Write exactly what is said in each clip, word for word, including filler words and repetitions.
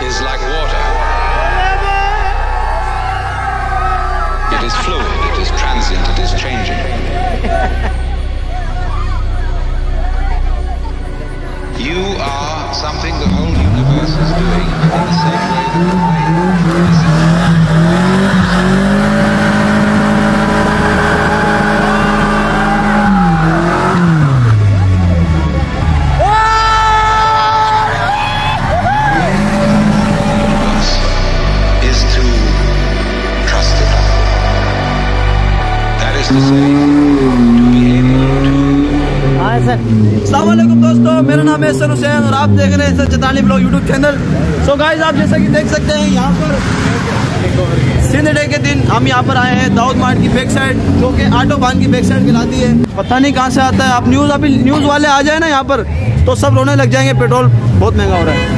is like water. It is fluid, it is transient, it is changing. You are something the whole universe is doing in the same way that the wave is. अस्सलामुअलैकुम दोस्तों, मेरा नाम है हसन हुसैन और आप देख रहे हैं sir Chaitali blog YouTube channel. So guys, आप जैसा कि देख सकते हैं यहाँ पर सिंध डे के दिन हम यहाँ पर आए हैं दाऊद मार्ट की बैक साइड, जो कि ऑटो बान की बैक साइड कहलाती है। पता नहीं कहाँ से आता है। आप न्यूज़ अभी न्यूज़ वाले आ जाए ना यहाँ पर तो सब रोने लग जाएंगे, पेट्रोल बहुत महंगा हो रहा है।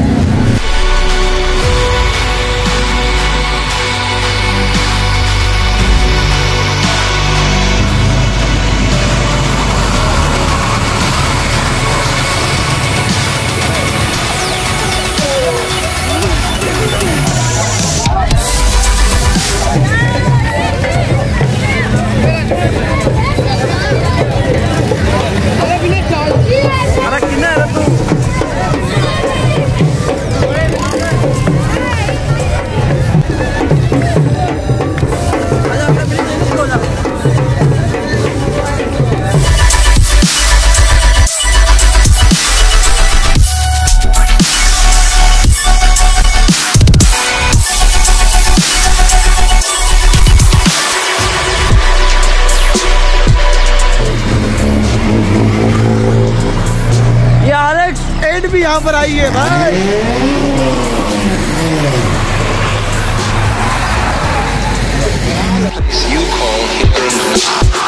भी यहाँ पर आई है भाई। You call here and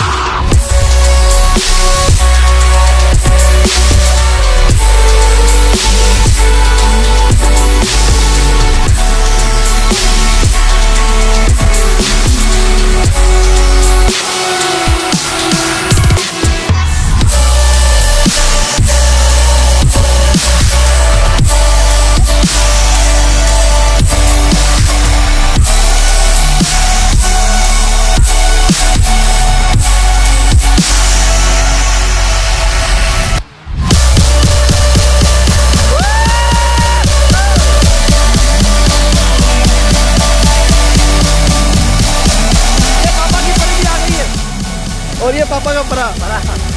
और ये पापा का बड़ा बड़ा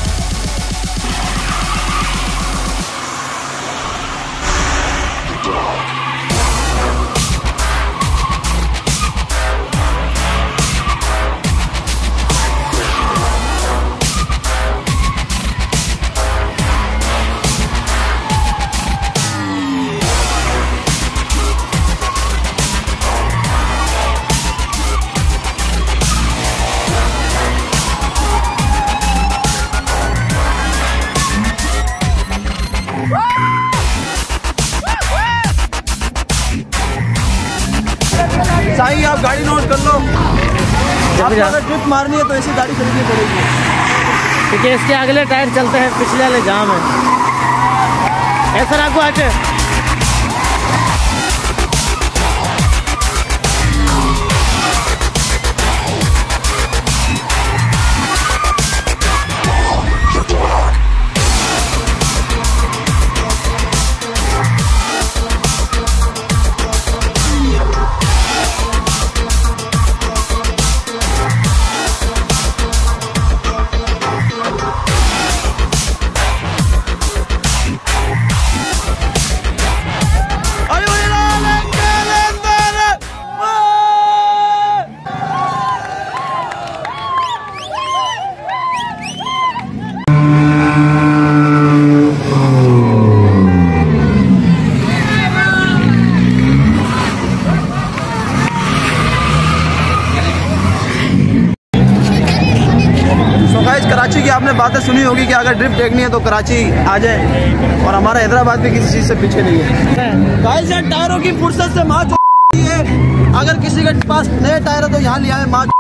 साई, आप गाड़ी नोट कर लो। आपको अगर ट्रिप मारनी है तो ऐसी गाड़ी खरीदनी पड़ेगी, क्योंकि इसके अगले टायर चलते हैं, पिछले वाले जाम है। ऐसा आपको आके कराची की आपने बातें सुनी होगी कि अगर ड्रिफ्ट देखनी है तो कराची आ जाए, और हमारा हैदराबाद भी किसी चीज़ से पीछे नहीं है। गाइस, यार टायरों की फुर्सत से माँ है। अगर किसी के पास नए टायर है तो यहाँ लिया है माँ।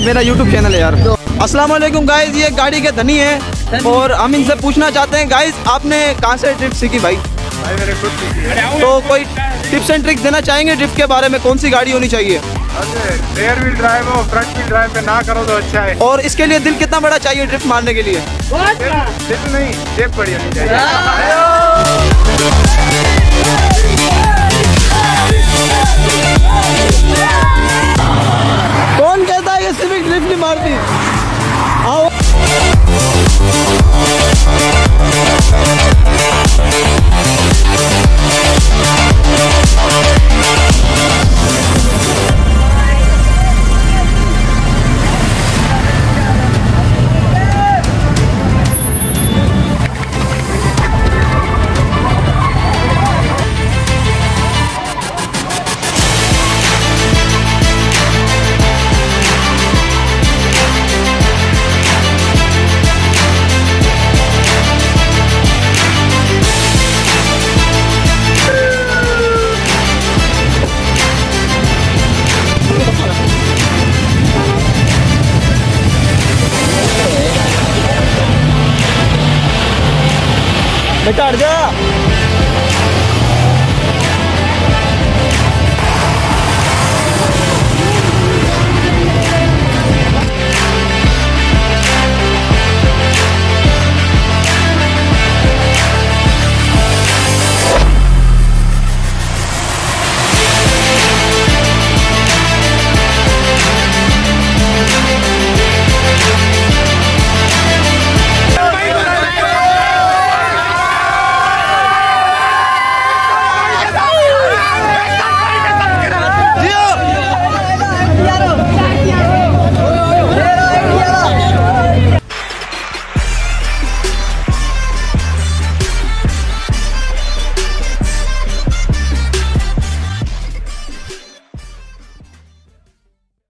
मेरा यूट्यूब चैनल है यार। अस्सलाम वालेकुम गाइस, ये गाड़ी के धनी है और हम इनसे पूछना चाहते हैं गाइस, आपने कहाँ से ड्रिफ्ट सीखी भाई? भाई मैंने खुद सीखी है। तो कोई टिप्स एंड ट्रिक्स देना चाहेंगे ड्रिफ्ट के बारे में? कौन सी गाड़ी होनी चाहिए? रेयर व्हील ड्राइव हो, फ्रंट व्हील ड्राइव पे ना करो तो अच्छा है। और इसके लिए दिल कितना बड़ा चाहिए ड्रिफ्ट मारने के लिए? दिल नहीं, जेब बड़ी होनी चाहिए। कौन कहता है ये सिविक ड्रिफ्ट नहीं मारती? आओ बेटा हट जा।